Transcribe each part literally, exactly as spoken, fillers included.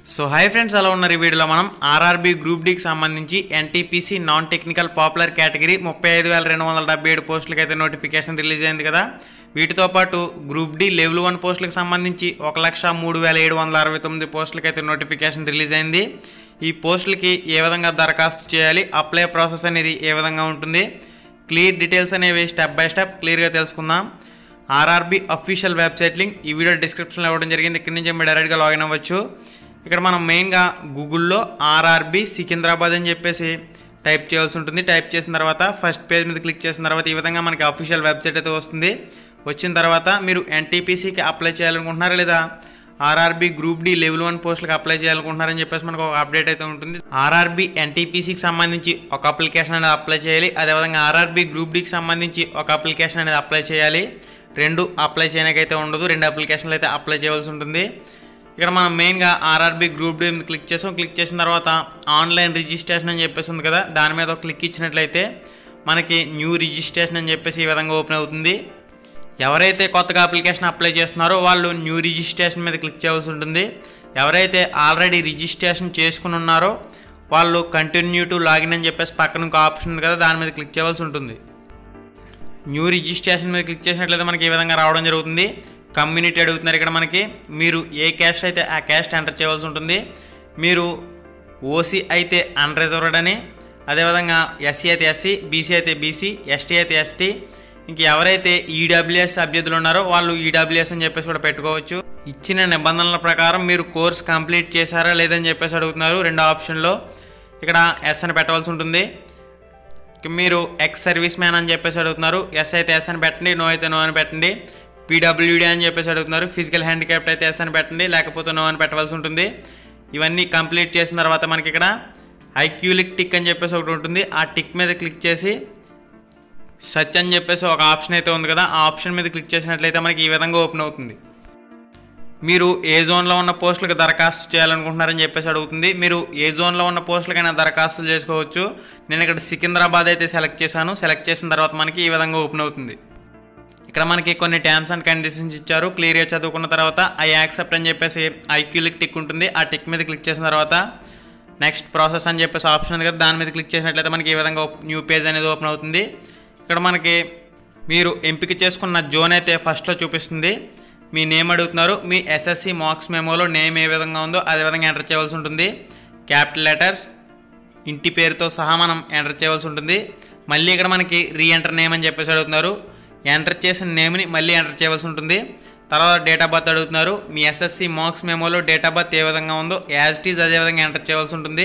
So hi friends, అలా ఉన్నారు. ఈ వీడియోలో మనం ఆర్ఆర్బీ గ్రూప్ డీకి సంబంధించి NTPC non technical popular category ముప్పై ఐదు వేల రెండు వందల డెబ్బై ఏడు పోస్టులకి అయితే నోటిఫికేషన్ రిలీజ్ అయింది కదా. వీటితో పాటు గ్రూప్ డి లెవెల్ వన్ పోస్టులకు సంబంధించి ఒక లక్ష మూడు వేల ఏడు వందల అరవై తొమ్మిది పోస్టులకి అయితే నోటిఫికేషన్ రిలీజ్ అయింది. ఈ పోస్టులకి ఏ విధంగా దరఖాస్తు చేయాలి, అప్లై ప్రాసెస్ అనేది ఏ విధంగా ఉంటుంది, క్లియర్ డీటెయిల్స్ అనేవి స్టెప్ బై స్టెప్ క్లియర్గా తెలుసుకుందాం. ఆర్ఆర్బీ అఫీషియల్ వెబ్సైట్ లింక్ ఈ వీడియో డిస్క్రిప్షన్లో ఇవ్వడం జరిగింది. ఇక్కడ నుంచి మీరు డైరెక్ట్గా లాగిన్ అవ్వచ్చు. ఇక్కడ మనం మెయిన్గా గూగుల్లో ఆర్ఆర్బీ సికింద్రాబాద్ అని చెప్పేసి టైప్ చేయాల్సి ఉంటుంది. టైప్ చేసిన తర్వాత ఫస్ట్ పేజ్ మీద క్లిక్ చేసిన తర్వాత ఈ విధంగా మనకి అఫీషియల్ వెబ్సైట్ అయితే వస్తుంది. వచ్చిన తర్వాత మీరు ఎన్టీపీసీకి అప్లై చేయాలనుకుంటున్నారా లేదా RRB group D level one పోస్టులకు అప్లై చేయాలనుకుంటున్నారని చెప్పేసి మనకు ఒక అప్డేట్ అయితే ఉంటుంది. ఆర్ఆర్బీ ఎన్టీపీసీకి సంబంధించి ఒక అప్లికేషన్ అనేది అప్లై చేయాలి. అదేవిధంగా ఆర్ఆర్బీ గ్రూప్ డికి సంబంధించి ఒక అప్లికేషన్ అనేది అప్లై చేయాలి. రెండు అప్లై చేయడానికైతే ఉండదు, రెండు అప్లికేషన్లు అయితే అప్లై చేయాల్సి ఉంటుంది. ఇక్కడ మనం మెయిన్గా ఆర్ఆర్బీ గ్రూప్ డి మీద క్లిక్ చేసాం. క్లిక్ చేసిన తర్వాత ఆన్లైన్ రిజిస్ట్రేషన్ అని చెప్పేసి ఉంది కదా, దాని మీద క్లిక్ ఇచ్చినట్లయితే మనకి న్యూ రిజిస్ట్రేషన్ అని చెప్పేసి ఈ విధంగా ఓపెన్ అవుతుంది. ఎవరైతే కొత్తగా అప్లికేషన్ అప్లై చేస్తున్నారో వాళ్ళు న్యూ రిజిస్ట్రేషన్ మీద క్లిక్ చేయాల్సి ఉంటుంది. ఎవరైతే ఆల్రెడీ రిజిస్ట్రేషన్ చేసుకుని ఉన్నారో వాళ్ళు కంటిన్యూ టు లాగిన్ అని చెప్పేసి పక్కన ఇంకో ఆప్షన్ ఉంది కదా, దాని మీద క్లిక్ చేయాల్సి ఉంటుంది. న్యూ రిజిస్ట్రేషన్ మీద క్లిక్ చేసినట్లయితే మనకి ఈ విధంగా రావడం జరుగుతుంది. కమ్యూనిటీ అడుగుతున్నారు. ఇక్కడ మనకి మీరు ఏ క్యాస్ట్ అయితే ఆ క్యాస్ట్ ఎంటర్ చేయవలసి ఉంటుంది. మీరు ఓసీ అయితే అన్రిజర్వ్డ్ అని, అదేవిధంగా ఎస్సీ అయితే ఎస్సీ, బీసీ అయితే బీసీ, ఎస్టీ అయితే ఎస్టీ, ఇంక ఎవరైతే ఈడబ్ల్యూఎస్ అభ్యర్థులు ఉన్నారో వాళ్ళు ఈడబ్ల్యూఎస్ అని చెప్పేసి కూడా పెట్టుకోవచ్చు. ఇచ్చిన నిబంధనల ప్రకారం మీరు కోర్స్ కంప్లీట్ చేశారా లేదని చెప్పేసి అడుగుతున్నారు. రెండో ఆప్షన్లో ఇక్కడ ఎస్ అని పెట్టవలసి ఉంటుంది. మీరు ఎక్స్ సర్వీస్ మ్యాన్ అని చెప్పేసి అడుగుతున్నారు. ఎస్ అయితే ఎస్ అని పెట్టండి, నో అయితే నో అని పెట్టండి. పీడబ్ల్యూడీ అని చెప్పేసి అడుగుతున్నారు. ఫిజికల్ హ్యాండిక్యాప్ట్ అయితే ఎస్ అని పెట్టండి, లేకపోతే నో అని పెట్టవలసి ఉంటుంది. ఇవన్నీ కంప్లీట్ చేసిన తర్వాత మనకి ఇక్కడ ఐక్యూలిక్ టిక్ అని చెప్పేసి ఒకటి ఉంటుంది. ఆ టిక్ మీద క్లిక్ చేసి సర్చ్ అని చెప్పేసి ఒక ఆప్షన్ అయితే ఉంది కదా, ఆ ఆప్షన్ మీద క్లిక్ చేసినట్లయితే మనకి ఈ విధంగా ఓపెన్ అవుతుంది. మీరు ఏ జోన్లో ఉన్న పోస్టులకు దరఖాస్తు చేయాలనుకుంటున్నారని చెప్పేసి అడుగుతుంది. మీరు ఏ జోన్లో ఉన్న పోస్టులకైనా దరఖాస్తులు చేసుకోవచ్చు. నేను ఇక్కడ సికింద్రాబాద్ అయితే సెలెక్ట్ చేశాను. సెలెక్ట్ చేసిన తర్వాత మనకి ఈ విధంగా ఓపెన్ అవుతుంది. ఇక్కడ మనకి కొన్ని టర్మ్స్ అండ్ కండిషన్స్ ఇచ్చారు. క్లియర్గా చదువుకున్న తర్వాత ఐ యాక్సెప్ట్ అని చెప్పేసి ఐక్యూలిక్ టిక్ ఉంటుంది. ఆ టిక్ మీద క్లిక్ చేసిన తర్వాత నెక్స్ట్ ప్రాసెస్ అని చెప్పేసి ఆప్షన్ ఉంది కదా, దాని మీద క్లిక్ చేసినట్లయితే మనకి ఈ విధంగా న్యూ పేజ్ అనేది ఓపెన్ అవుతుంది. ఇక్కడ మనకి మీరు ఎంపిక చేసుకున్న జోన్ అయితే ఫస్ట్లో చూపిస్తుంది. మీ నేమ్ అడుగుతున్నారు. మీ ఎస్ఎస్సి మార్క్స్ మెమోలో నేమ్ ఏ విధంగా ఉందో అదే విధంగా ఎంటర్ చేయవలసి ఉంటుంది. క్యాపిటల్ లెటర్స్, ఇంటి పేరుతో సహా మనం ఎంటర్ చేయవలసి ఉంటుంది. మళ్ళీ ఇక్కడ మనకి రీ ఎంటర్ నేమ్ అని చెప్పేసి అడుగుతున్నారు. ఎంటర్ చేసిన నేమ్ని మళ్ళీ ఎంటర్ చేయవలసి ఉంటుంది. తర్వాత డేట్ ఆఫ్ బర్త్ అడుగుతున్నారు. మీ ఎస్ఎస్సి మార్క్స్ మెమోలో డేట్ ఆఫ్ బర్త్ ఏ విధంగా ఉందో యాజ్ ఇట్ ఈజ్ అదే విధంగా ఎంటర్ చేయవలసి ఉంటుంది.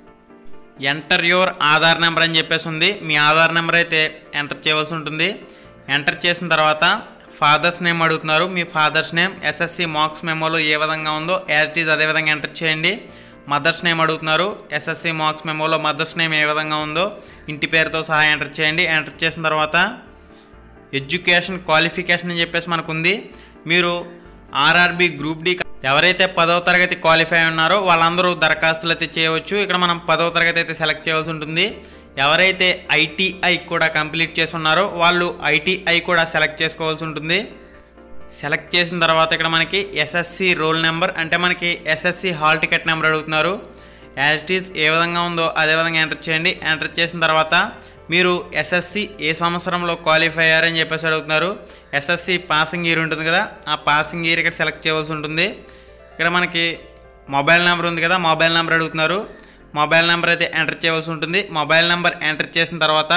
ఎంటర్ యువర్ ఆధార్ నెంబర్ అని చెప్పేసి ఉంది. మీ ఆధార్ నెంబర్ అయితే ఎంటర్ చేయవలసి ఉంటుంది. ఎంటర్ చేసిన తర్వాత ఫాదర్స్ నేమ్ అడుగుతున్నారు. మీ ఫాదర్స్ నేమ్ ఎస్ఎస్సి మార్క్స్ మెమోలో ఏ విధంగా ఉందో యాజ్ ఇట్ ఈజ్ అదే విధంగా ఎంటర్ చేయండి. మదర్స్ నేమ్ అడుగుతున్నారు. ఎస్ఎస్సి మార్క్స్ మెమోలో మదర్స్ నేమ్ ఏ విధంగా ఉందో ఇంటి పేరుతో సహా ఎంటర్ చేయండి. ఎంటర్ చేసిన తర్వాత ఎడ్యుకేషన్ క్వాలిఫికేషన్ అని చెప్పేసి మనకు ఉంది. మీరు ఆర్ఆర్బీ గ్రూప్ డి ఎవరైతే పదవ తరగతి క్వాలిఫై ఉన్నారో వాళ్ళందరూ దరఖాస్తులు అయితే చేయవచ్చు. ఇక్కడ మనం పదవ తరగతి అయితే సెలెక్ట్ చేయవలసి ఉంటుంది. ఎవరైతే ఐటీఐ కూడా కంప్లీట్ చేసి ఉన్నారో వాళ్ళు ఐటీఐ కూడా సెలెక్ట్ చేసుకోవాల్సి ఉంటుంది. సెలెక్ట్ చేసిన తర్వాత ఇక్కడ మనకి ఎస్ఎస్సి రోల్ నెంబర్ అంటే మనకి ఎస్ఎస్సి హాల్ టికెట్ నెంబర్ అడుగుతున్నారు. యాజ్ ఇట్ ఈజ్ ఏ విధంగా ఉందో అదే విధంగా ఎంటర్ చేయండి. ఎంటర్ చేసిన తర్వాత మీరు ఎస్ఎస్సి ఏ సంవత్సరంలో క్వాలిఫై అయ్యారని చెప్పేసి అడుగుతున్నారు. ఎస్ఎస్సి పాసింగ్ ఇయర్ ఉంటుంది కదా, ఆ పాసింగ్ ఇయర్ ఇక్కడ సెలెక్ట్ చేయవలసి ఉంటుంది. ఇక్కడ మనకి మొబైల్ నెంబర్ ఉంది కదా, మొబైల్ నెంబర్ అడుగుతున్నారు. మొబైల్ నెంబర్ అయితే ఎంటర్ చేయవలసి ఉంటుంది. మొబైల్ నెంబర్ ఎంటర్ చేసిన తర్వాత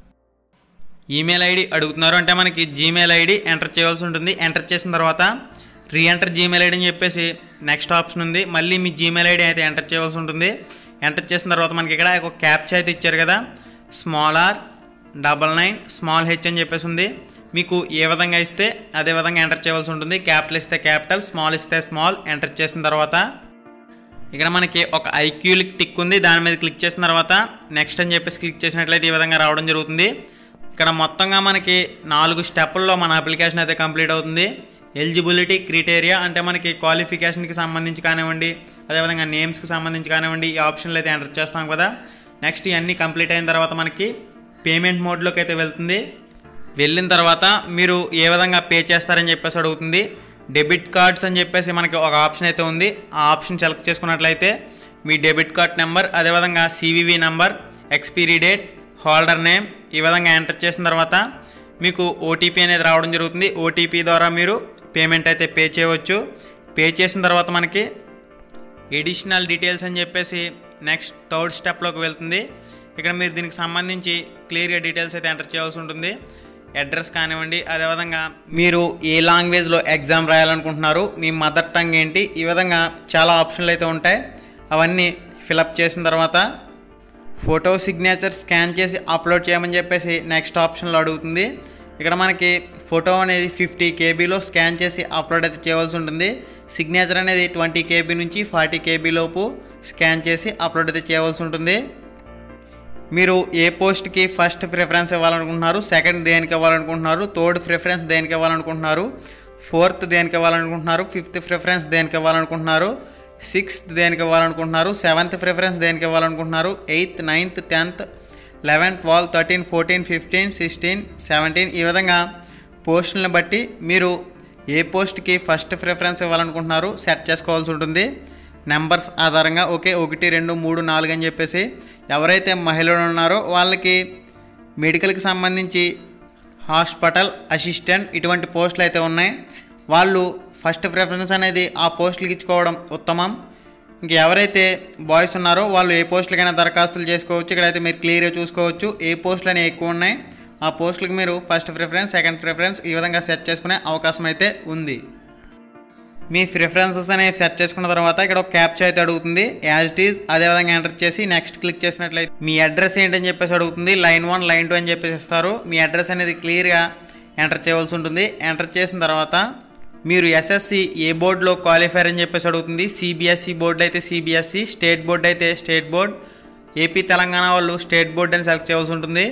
ఈమెయిల్ ఐడి అడుగుతున్నారు. అంటే మనకి జీమెయిల్ ఐడి ఎంటర్ చేయవలసి ఉంటుంది. ఎంటర్ చేసిన తర్వాత రీ ఎంటర్ జీమెయిల్ ఐడి అని చెప్పేసి నెక్స్ట్ ఆప్షన్ ఉంది. మళ్ళీ మీ జీమెయిల్ ఐడి అయితే ఎంటర్ చేయవలసి ఉంటుంది. ఎంటర్ చేసిన తర్వాత మనకి ఇక్కడ ఒక క్యాప్చా అయితే ఇచ్చారు కదా, small R double nine small H అని చెప్పేసి ఉంది. మీకు ఏ విధంగా ఇస్తే అదే విధంగా ఎంటర్ చేయవలసి ఉంటుంది. క్యాపిటల్ ఇస్తే క్యాపిటల్, స్మాల్ ఇస్తే స్మాల్. ఎంటర్ చేసిన తర్వాత ఇక్కడ మనకి ఒక ఐక్యూలిక్ టిక్ ఉంది. దాని మీద క్లిక్ చేసిన తర్వాత నెక్స్ట్ అని చెప్పేసి క్లిక్ చేసినట్లయితే ఈ విధంగా రావడం జరుగుతుంది. ఇక్కడ మొత్తంగా మనకి నాలుగు స్టెప్పుల్లో మన అప్లికేషన్ అయితే కంప్లీట్ అవుతుంది. ఎలిజిబిలిటీ క్రైటీరియా అంటే మనకి క్వాలిఫికేషన్కి సంబంధించి కానివ్వండి, అదేవిధంగా నేమ్స్కి సంబంధించి కానివ్వండి, ఈ ఆప్షన్లు అయితే ఎంటర్ చేస్తాం కదా. నెక్స్ట్ ఇవన్నీ కంప్లీట్ అయిన తర్వాత మనకి పేమెంట్ మోడ్లోకి అయితే వెళ్తుంది. వెళ్ళిన తర్వాత మీరు ఏ విధంగా పే చేస్తారని చెప్పేసి అడుగుతుంది. డెబిట్ కార్డ్స్ అని చెప్పేసి మనకి ఒక ఆప్షన్ అయితే ఉంది. ఆ ఆప్షన్ సెలెక్ట్ చేసుకున్నట్లయితే మీ డెబిట్ కార్డ్ నెంబర్, అదేవిధంగా CVV number, expiry date, holder name ఈ విధంగా ఎంటర్ చేసిన తర్వాత మీకు ఓటీపీ అనేది రావడం జరుగుతుంది. ఓటీపీ ద్వారా మీరు పేమెంట్ అయితే పే చేయవచ్చు. పే చేసిన తర్వాత మనకి ఎడిషనల్ డీటెయిల్స్ అని చెప్పేసి నెక్స్ట్ థర్డ్ స్టెప్లోకి వెళ్తుంది. ఇక్కడ మీరు దీనికి సంబంధించి క్లియర్గా డీటెయిల్స్ అయితే ఎంటర్ చేయాల్సి ఉంటుంది. అడ్రస్ కానివ్వండి, అదేవిధంగా మీరు ఏ లాంగ్వేజ్లో ఎగ్జామ్ రాయాలనుకుంటున్నారు, మీ మదర్ టంగ్ ఏంటి, ఈ విధంగా చాలా ఆప్షన్లు అయితే ఉంటాయి. అవన్నీ ఫిలప్ చేసిన తర్వాత ఫోటో సిగ్నేచర్ స్కాన్ చేసి అప్లోడ్ చేయమని చెప్పేసి నెక్స్ట్ ఆప్షన్లో అడుగుతుంది. ఇక్కడ మనకి ఫోటో అనేది ఫిఫ్టీ కేబీలో స్కాన్ చేసి అప్లోడ్ అయితే చేయవలసి ఉంటుంది. సిగ్నేచర్ అనేది ట్వంటీ కేబీ నుంచి ఫార్టీ కేబీ లోపు స్కాన్ చేసి అప్లోడ్ అయితే చేయవలసి ఉంటుంది. మీరు ఏ పోస్ట్కి ఫస్ట్ ప్రిఫరెన్స్ ఇవ్వాలనుకుంటున్నారు, సెకండ్ దేనికి ఇవ్వాలనుకుంటున్నారు, థర్డ్ ప్రిఫరెన్స్ దేనికి ఇవ్వాలనుకుంటున్నారు, ఫోర్త్ దేనికి ఇవ్వాలనుకుంటున్నారు, ఫిఫ్త్ ప్రిఫరెన్స్ దేనికి ఇవ్వాలనుకుంటున్నారు, సిక్స్త్ దేనికి ఇవ్వాలనుకుంటున్నారు, సెవెంత్ ప్రిఫరెన్స్ దేనికి ఇవ్వాలనుకుంటున్నారు, eighth, ninth, tenth, eleven, twelve, thirteen, fourteen, fifteen, sixteen, seventeen ఈ విధంగా పోస్టులను బట్టి మీరు ఏ పోస్ట్కి ఫస్ట్ ప్రిఫరెన్స్ ఇవ్వాలనుకుంటున్నారు సెట్ చేసుకోవాల్సి ఉంటుంది. నెంబర్స్ ఆధారంగా ఓకే ఒకటి, రెండు, మూడు, నాలుగు అని చెప్పేసి ఎవరైతే మహిళలు ఉన్నారో వాళ్ళకి మెడికల్కి సంబంధించి హాస్పిటల్ అసిస్టెంట్ ఇటువంటి పోస్టులు అయితే ఉన్నాయి. వాళ్ళు ఫస్ట్ ప్రిఫరెన్స్ అనేది ఆ పోస్టులకి ఇచ్చుకోవడం ఉత్తమం. ఇంక ఎవరైతే బాయ్స్ ఉన్నారో వాళ్ళు ఏ పోస్టులకైనా దరఖాస్తులు చేసుకోవచ్చు. ఇక్కడైతే మీరు క్లియర్గా చూసుకోవచ్చు ఏ పోస్టులు అనేవి ఎక్కువ ఉన్నాయి. ఆ పోస్టులకు మీరు ఫస్ట్ ప్రిఫరెన్స్, సెకండ్ ప్రిఫరెన్స్ ఈ విధంగా సెట్ చేసుకునే అవకాశం అయితే ఉంది. మీ ప్రిఫరెన్సెస్ అనేవి సెట్ చేసుకున్న తర్వాత ఇక్కడ ఒక క్యాప్చా అయితే అడుగుతుంది. యాజ్ ఇట్ ఈజ్ అదేవిధంగా ఎంటర్ చేసి నెక్స్ట్ క్లిక్ చేసినట్లయితే మీ అడ్రస్ ఏంటని చెప్పేసి అడుగుతుంది. లైన్ వన్, లైన్ టూ అని చెప్పేసి ఇస్తారు. మీ అడ్రస్ అనేది క్లియర్గా ఎంటర్ చేయవలసి ఉంటుంది. ఎంటర్ చేసిన తర్వాత మీరు ఎస్ఎస్సి ఏ బోర్డులో క్వాలిఫైర్ అని చెప్పేసి అడుగుతుంది. సిబిఎస్ఈ బోర్డు అయితే సిబిఎస్ఈ, స్టేట్ బోర్డు అయితే స్టేట్ బోర్డ్, ఏపీ తెలంగాణ వాళ్ళు స్టేట్ బోర్డు అని సెలెక్ట్ చేయవలసి ఉంటుంది.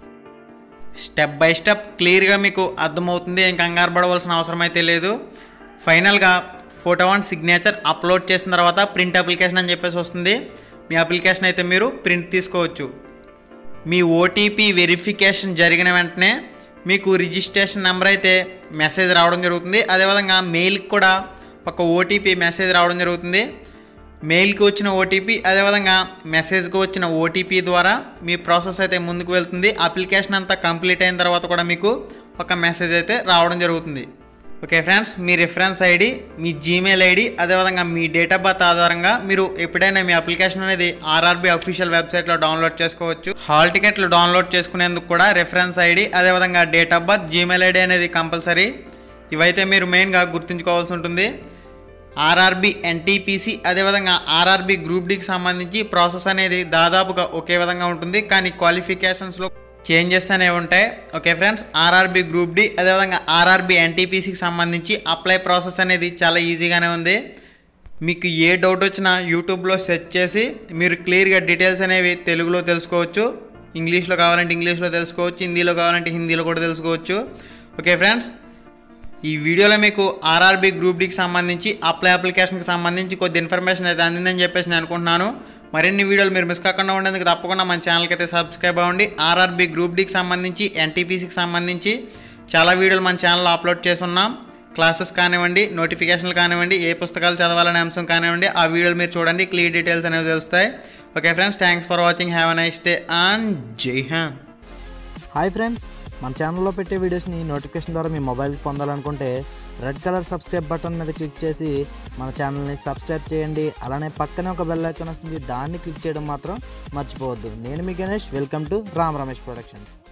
స్టెప్ బై స్టెప్ క్లియర్గా మీకు అర్థమవుతుంది. ఏం కంగారు పడవలసిన అవసరం అయితే లేదు. ఫైనల్గా ఫోటో అండ్ సిగ్నేచర్ అప్లోడ్ చేసిన తర్వాత ప్రింట్ అప్లికేషన్ అని చెప్పేసి వస్తుంది. మీ అప్లికేషన్ అయితే మీరు ప్రింట్ తీసుకోవచ్చు. మీ ఓటీపీ వెరిఫికేషన్ జరిగిన వెంటనే మీకు రిజిస్ట్రేషన్ నెంబర్ అయితే మెసేజ్ రావడం జరుగుతుంది. అదేవిధంగా మెయిల్కి కూడా ఒక ఓటీపీ మెసేజ్ రావడం జరుగుతుంది. మెయిల్కి వచ్చిన ఓటీపీ అదేవిధంగా మెసేజ్కి వచ్చిన ఓటీపీ ద్వారా మీ ప్రాసెస్ అయితే ముందుకు వెళ్తుంది. అప్లికేషన్ అంతా కంప్లీట్ అయిన తర్వాత కూడా మీకు ఒక మెసేజ్ అయితే రావడం జరుగుతుంది. ఓకే ఫ్రెండ్స్, మీ రిఫరెన్స్ ఐడి, మీ జీమెయిల్ ఐడి అదేవిధంగా మీ డేట్ ఆఫ్ బర్త్ ఆధారంగా మీరు ఎప్పుడైనా మీ అప్లికేషన్ అనేది ఆర్ఆర్బీ అఫీషియల్ వెబ్సైట్లో డౌన్లోడ్ చేసుకోవచ్చు. హాల్ టికెట్లు డౌన్లోడ్ చేసుకునేందుకు కూడా రిఫరెన్స్ ఐడి అదేవిధంగా date of birth, Gmail ID అనేది కంపల్సరీ. ఇవైతే మీరు మెయిన్గా గుర్తుంచుకోవాల్సి ఉంటుంది. ఆర్ఆర్బీ ఎన్టీపీసీ అదేవిధంగా ఆర్ఆర్బీ గ్రూప్ డికి సంబంధించి ప్రాసెస్ అనేది దాదాపుగా ఒకే విధంగా ఉంటుంది, కానీ క్వాలిఫికేషన్స్లో చేంజెస్ అనేవి ఉంటాయి. Okay friends, RRB group D అదేవిధంగా ఆర్ఆర్బీ ఎన్టీపీసీకి సంబంధించి అప్లై ప్రాసెస్ అనేది చాలా ఈజీగానే ఉంది. మీకు ఏ డౌట్ వచ్చినా యూట్యూబ్లో సెర్చ్ చేసి మీరు క్లియర్గా డీటెయిల్స్ అనేవి తెలుగులో తెలుసుకోవచ్చు. ఇంగ్లీష్లో కావాలంటే ఇంగ్లీష్లో తెలుసుకోవచ్చు, హిందీలో కావాలంటే హిందీలో కూడా తెలుసుకోవచ్చు. ఓకే ఫ్రెండ్స్, ఈ వీడియోలో మీకు ఆర్ఆర్బీ గ్రూప్ డికి సంబంధించి అప్లై అప్లికేషన్కి సంబంధించి కొద్ది ఇన్ఫర్మేషన్ అయితే అందిందని చెప్పేసి నేను అనుకుంటున్నాను. మరిన్ని వీడియోలు మీరు మిస్ కాకుండా ఉండేందుకు తప్పకుండా మన ఛానల్కి అయితే సబ్స్క్రైబ్ అవ్వండి. ఆర్ఆర్బీ గ్రూప్ డికి సంబంధించి, ఎన్టీపీసీకి సంబంధించి చాలా వీడియోలు మన ఛానల్లో అప్లోడ్ చేస్తున్నాం. క్లాసెస్ కానివ్వండి, నోటిఫికేషన్లు కానివ్వండి, ఏ పుస్తకాలు చదవాలనే అంశం కానివ్వండి, ఆ వీడియోలు మీరు చూడండి, క్లియర్ డీటెయిల్స్ అనేవి తెలుస్తాయి. Okay friends, thanks for watching. Have a nice day and జై హింద్. హాయ్ ఫ్రెండ్స్, మన ఛానల్లో పెట్టే వీడియోస్ని నోటిఫికేషన్ ద్వారా మీ మొబైల్కి పొందాలనుకుంటే రెడ్ కలర్ సబ్స్క్రైబ్ బటన్ మీద క్లిక్ చేసి మన ఛానల్ని సబ్స్క్రైబ్ చేయండి. అలానే పక్కనే ఒక బెల్ ఐకాన్ వస్తుంది, దాన్ని క్లిక్ చేయడం మాత్రం మర్చిపోవద్దు. నేను మీ Ganesh, welcome to Ram Ramesh productions.